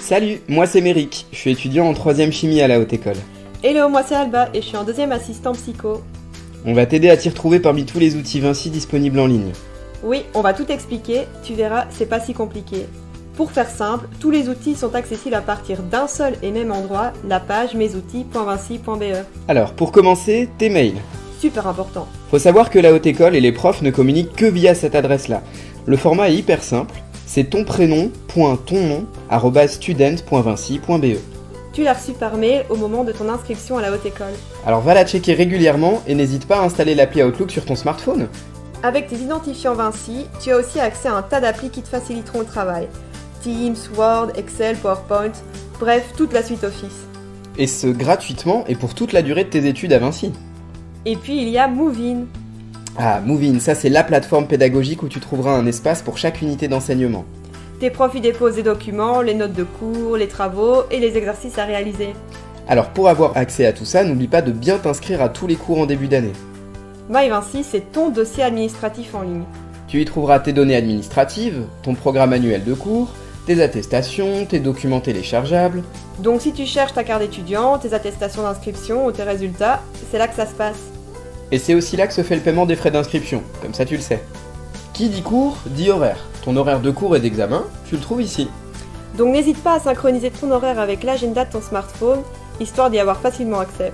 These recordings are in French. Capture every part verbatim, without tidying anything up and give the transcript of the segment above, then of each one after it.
Salut, moi c'est Méric, je suis étudiant en troisième chimie à la Haute École. Hello, moi c'est Alba et je suis en deuxième assistant psycho. On va t'aider à t'y retrouver parmi tous les outils Vinci disponibles en ligne. Oui, on va tout expliquer, tu verras, c'est pas si compliqué. Pour faire simple, tous les outils sont accessibles à partir d'un seul et même endroit, la page mesoutils point vinci point b e. Alors, pour commencer, tes mails. Super important. Faut savoir que la Haute École et les profs ne communiquent que via cette adresse-là. Le format est hyper simple, c'est ton prénom, point ton nom, arobase student point vinci point b e. Tu l'as reçu par mail au moment de ton inscription à la Haute École. Alors va la checker régulièrement et n'hésite pas à installer l'appli Outlook sur ton smartphone. Avec tes identifiants Vinci, tu as aussi accès à un tas d'applis qui te faciliteront le travail. Teams, Word, Excel, PowerPoint, bref, toute la suite Office. Et ce gratuitement et pour toute la durée de tes études à Vinci. Et puis il y a Moovin. Ah, Moovin, ça c'est la plateforme pédagogique où tu trouveras un espace pour chaque unité d'enseignement. Tes profs y déposent des documents, les notes de cours, les travaux et les exercices à réaliser. Alors pour avoir accès à tout ça, n'oublie pas de bien t'inscrire à tous les cours en début d'année. MyVinci, c'est ton dossier administratif en ligne. Tu y trouveras tes données administratives, ton programme annuel de cours, tes attestations, tes documents téléchargeables. Donc si tu cherches ta carte d'étudiant, tes attestations d'inscription ou tes résultats, c'est là que ça se passe. Et c'est aussi là que se fait le paiement des frais d'inscription, comme ça tu le sais. Qui dit cours, dit horaire. Ton horaire de cours et d'examen, tu le trouves ici. Donc n'hésite pas à synchroniser ton horaire avec l'agenda de ton smartphone, histoire d'y avoir facilement accès.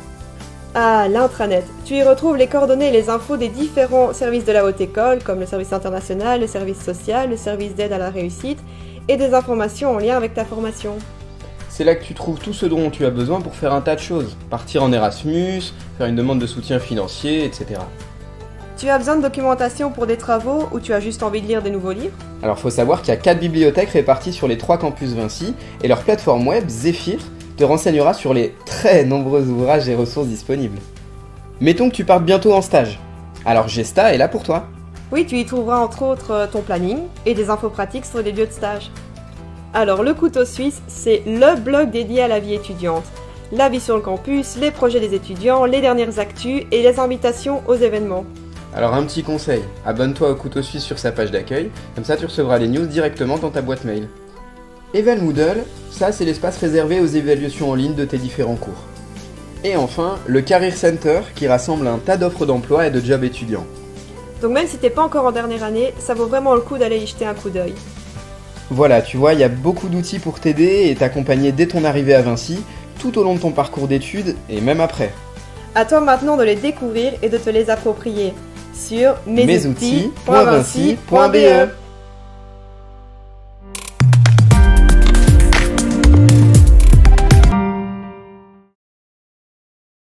Ah, l'intranet. Tu y retrouves les coordonnées et les infos des différents services de la Haute École, comme le service international, le service social, le service d'aide à la réussite, et des informations en lien avec ta formation. C'est là que tu trouves tout ce dont tu as besoin pour faire un tas de choses. Partir en Erasmus, faire une demande de soutien financier, et cetera. Tu as besoin de documentation pour des travaux ou tu as juste envie de lire des nouveaux livres? Alors faut savoir qu'il y a quatre bibliothèques réparties sur les trois campus Vinci, et leur plateforme web, Zephyr, te renseignera sur les très nombreux ouvrages et ressources disponibles. Mettons que tu partes bientôt en stage. Alors Gesta est là pour toi. Oui, tu y trouveras entre autres ton planning et des infos pratiques sur les lieux de stage. Alors le couteau suisse, c'est le blog dédié à la vie étudiante. La vie sur le campus, les projets des étudiants, les dernières actus et les invitations aux événements. Alors un petit conseil, abonne-toi au couteau suisse sur sa page d'accueil, comme ça tu recevras les news directement dans ta boîte mail. Eval Moodle, ça c'est l'espace réservé aux évaluations en ligne de tes différents cours. Et enfin, le Career Center qui rassemble un tas d'offres d'emploi et de jobs étudiants. Donc même si t'es pas encore en dernière année, ça vaut vraiment le coup d'aller y jeter un coup d'œil. Voilà, tu vois, il y a beaucoup d'outils pour t'aider et t'accompagner dès ton arrivée à Vinci, tout au long de ton parcours d'études et même après. À toi maintenant de les découvrir et de te les approprier sur mesoutils point vinci point b e.